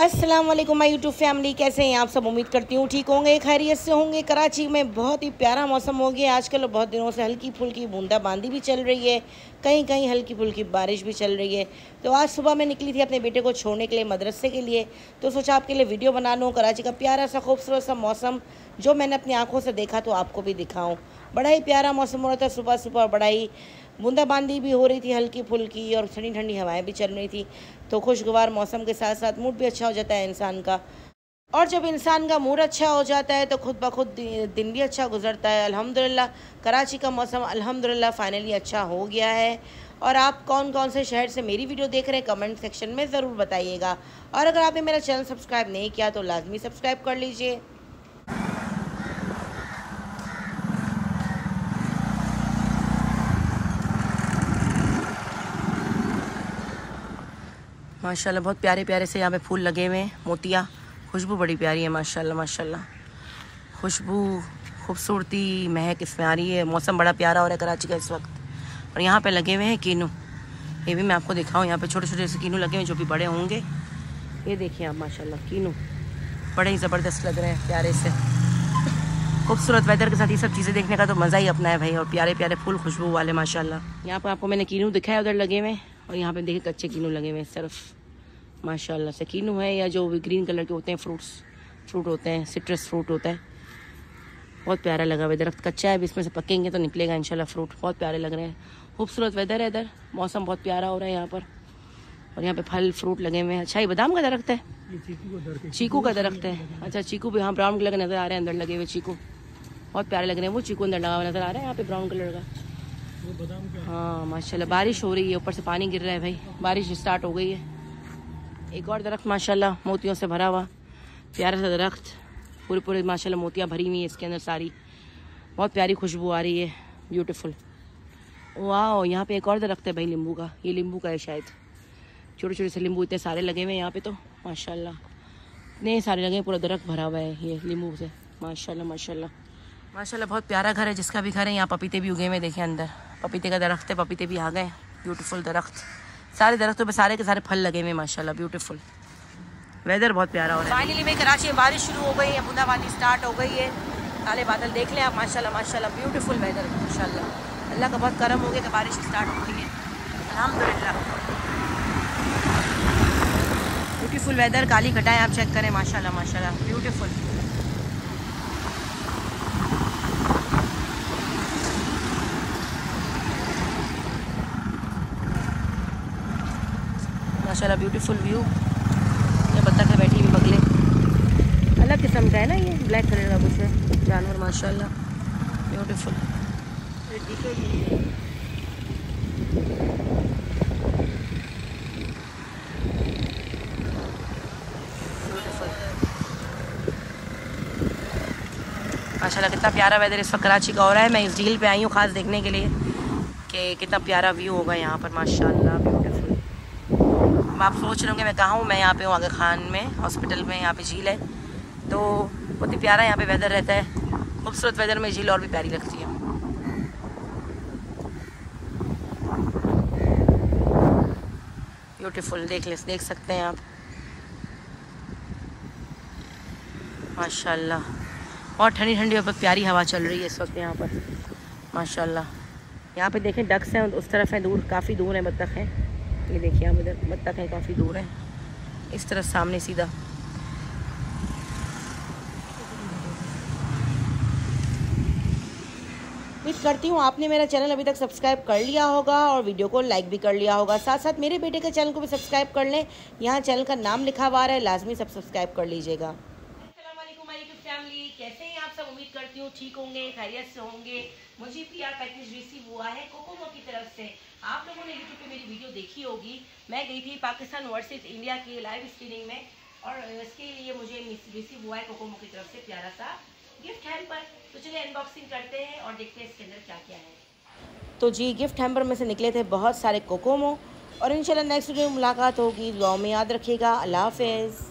अस्सलाम वालेकुम my YouTube family, कैसे हैं आप सब। उम्मीद करती हूँ ठीक होंगे, खैरियत से होंगे। कराची में बहुत ही प्यारा मौसम हो गया आजकल। बहुत दिनों से हल्की फुल्की बूंदाबांदी भी चल रही है, कहीं कहीं हल्की फुल्की बारिश भी चल रही है। तो आज सुबह मैं निकली थी अपने बेटे को छोड़ने के लिए मदरसे के लिए, तो सोचा आपके लिए वीडियो बना लूँ। कराची का प्यारा सा खूबसूरत सा मौसम जो मैंने अपनी आँखों से देखा तो आपको भी दिखाऊँ। बड़ा ही प्यारा मौसम हो रहा था सुबह सुबह, बड़ा ही बूंदाबांदी भी हो रही थी हल्की फुल्की, और ठंडी ठंडी हवाएं भी चल रही थी। तो खुशगवार मौसम के साथ साथ मूड भी अच्छा हो जाता है इंसान का, और जब इंसान का मूड अच्छा हो जाता है तो खुद ब खुद दिन भी अच्छा गुजरता है। अल्हम्दुलिल्लाह कराची का मौसम अल्हम्दुलिल्लाह फ़ाइनली अच्छा हो गया है। और आप कौन कौन से शहर से मेरी वीडियो देख रहे हैं कमेंट सेक्शन में ज़रूर बताइएगा। और अगर आपने मेरा चैनल सब्सक्राइब नहीं किया तो लाजमी सब्सक्राइब कर लीजिए। माशाल्लाह बहुत प्यारे प्यारे से यहाँ पे फूल लगे हुए हैं, मोतिया। खुशबू बड़ी प्यारी है माशाल्लाह माशाल्लाह। खुशबू, खूबसूरती, महक इसमें आ रही है। मौसम बड़ा प्यारा हो रहा है कराची का इस वक्त। और यहाँ पे लगे हुए हैं कीनू, ये भी मैं आपको दिखाऊँ। यहाँ पे छोटे छोटे से कीनू लगे हुए हैं जो भी बड़े होंगे। ये देखिए आप माशाल्लाह, कीनू बड़े ही ज़बरदस्त लग रहे हैं, प्यारे से। खूबसूरत वेदर के साथ ये सब चीज़ें देखने का तो मज़ा ही अपना है भाई। और प्यारे प्यारे फूल खुशबू वाले माशाल्लाह। यहाँ पर आपको मैंने कीनू दिखाया उधर लगे हुए, और यहाँ पे देखिए कच्चे कीनू लगे हुए हैं इस तरफ माशाल्लाह से। कीनू है या जो ग्रीन कलर के होते हैं फ्रूट होते हैं, सिट्रस फ्रूट होता है। बहुत प्यारा लगा हुआ दरख्त, कच्चा है, अभी इसमें से पकेंगे तो निकलेगा इंशाल्लाह फ्रूट। बहुत प्यारे लग रहे हैं, खूबसूरत वेदर है इधर, मौसम बहुत प्यारा हो रहा है यहाँ पर। और यहाँ पे फल फ्रूट लगे हुए हैं। अच्छा, ये बादाम का दरख्त है, चीकू का दरख्त है। अच्छा, चीकू भी यहाँ ब्राउन कलर के नज़र आ रहे हैं अंदर लगे हुए चीकू, बहुत प्यारे लग रहे हैं। वो चीकू अंदर लगा हुआ नज़र आ रहा है यहाँ पे ब्राउन कलर का। हाँ माशाल्लाह, बारिश हो रही है, ऊपर से पानी गिर रहा है भाई, बारिश स्टार्ट हो गई है। एक और दरख्त माशाल्लाह मोतियों से भरा हुआ प्यारा सा दरख्त, पूरे माशाल्लाह मोतियाँ भरी हुई है इसके अंदर सारी। बहुत प्यारी खुशबू आ रही है, ब्यूटीफुल। वाह, यहाँ पे एक और दरख्त है भाई नींबू का, ये नींबू का है शायद। छोटे छोटे से नींबू इतने सारे लगे हुए हैं यहाँ पे तो माशाल्लाह, इतने सारे लगे हैं, पूरा दरख्त भरा हुआ है ये नींबू से माशाल्लाह माशाल्लाह माशाल्लाह। बहुत प्यारा घर है, जिसका भी घर है। यहाँ पपीते भी उगे हुए देखिए, अंदर पपीते का दरख्त है, पपीते भी आ गए। ब्यूटीफुल दरख्त, सारे दरख्तों पे सारे के सारे फल लगे हुए माशाल्लाह, ब्यूटीफुल। वेदर बहुत प्यारा हो रहा है। फाइनली में कराची में बारिश शुरू हो गई है, बूंदाबांदी स्टार्ट हो गई है। काले बादल देख लें आप माशाल्लाह माशाल्लाह, ब्यूटीफुल वेदर माशाल्लाह। अल्लाह का बहुत करम हो गया कि बारिश स्टार्ट हो गई है अल्हम्दुलिल्लाह। ब्यूटीफुल वेदर, काली घटाएं आप चेक करें माशाल्लाह माशाल्लाह, ब्यूटीफुल। माशाल्लाह ब्यूटीफुल व्यू। ये बत्तख है बैठी हुई, बगले अलग किस्म का है ना, ये ब्लैक कलर का कुछ है जानवर माशाल्लाह, ब्यूटीफुल। माशाल्लाह कितना प्यारा वेदर इस वक्त कराची का हो रहा है। मैं इस झील पे आई हूँ ख़ास देखने के लिए कि कितना प्यारा व्यू होगा यहाँ पर माशाल्लाह, ब्यूटीफुल। आप सोच रहे होंगे मैं कहाँ हूँ, मैं यहाँ पे हूँ आगा खान में हॉस्पिटल में। यहाँ पे झील है तो बहुत ही प्यारा यहाँ पे वेदर रहता है। खूबसूरत वेदर में झील और भी प्यारी लगती है। ब्यूटीफुल, देख सकते हैं आप माशाल्लाह। और ठंडी ठंडी और प्यारी हवा चल रही है इस वक्त यहाँ पर माशाल्लाह। यहाँ पे देखें डक्स हैं, उस तरफ है दूर, काफ़ी दूर है बत्तख हैं। ये देखिए आप इधर बत्तख है, काफ़ी दूर है, इस तरफ सामने सीधा। उम्मीद करती हूँ आपने मेरा चैनल अभी तक सब्सक्राइब कर लिया होगा और वीडियो को लाइक भी कर लिया होगा। साथ साथ मेरे बेटे के चैनल को भी सब्सक्राइब कर लें, यहाँ चैनल का नाम लिखा हुआ है, लाजमी सब सब्सक्राइब कर लीजिएगा। अस्सलाम वालेकुम माय यूट्यूब फैमिली, कैसे हैं आप सब। उम्मीद करती हूँ ठीक होंगे, खैरियत से होंगे। मुझे पीआर पैकेज रिसीव हुआ है कोकोमो की तरफ से। आप लोगों ने यूट्यूब पे मेरी वीडियो देखी होगी, मैं गई थी पाकिस्तान वर्सेस इंडिया की लाइव स्ट्रीमिंग में, और इसके लिए मुझे रिसीव हुआ है कोकोमो की तरफ से प्यारा सा गिफ्ट हैम्पर। तो चलिए अनबॉक्सिंग करते हैं और देखते हैं इसके अंदर क्या क्या है। तो जी, गिफ्ट हैम्पर में से निकले थे बहुत सारे कोकोमो, और इंशाल्लाह नेक्स्ट वीडियो में मुलाकात होगी। दुआ में याद रखिएगा। अल्लाह हाफ़िज़।